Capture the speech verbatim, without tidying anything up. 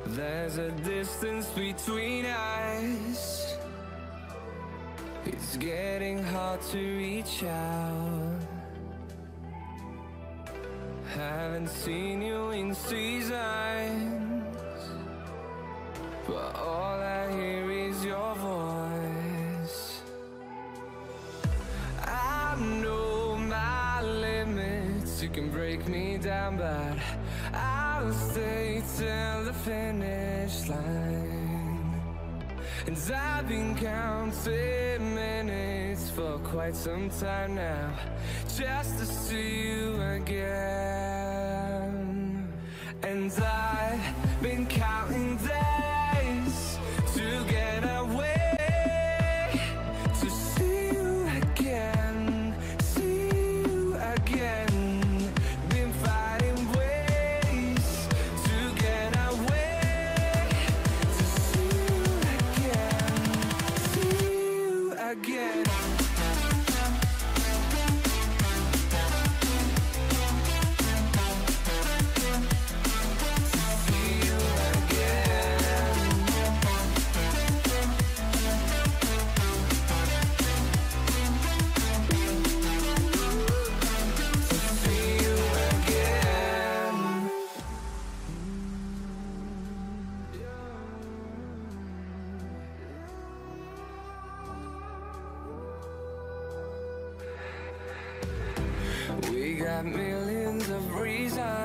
There's a distance between us. It's getting hard to reach out. Haven't seen you in seasons, but all I hear is your voice. I know my limits, you can break me down, but I'll stay till the finish line. And I've been counting minutes for quite some time now, just to see you again. And I've been counting days to get away, to see you again, see you again. Been fighting ways to get away, to see you again, see you again. We got millions of reasons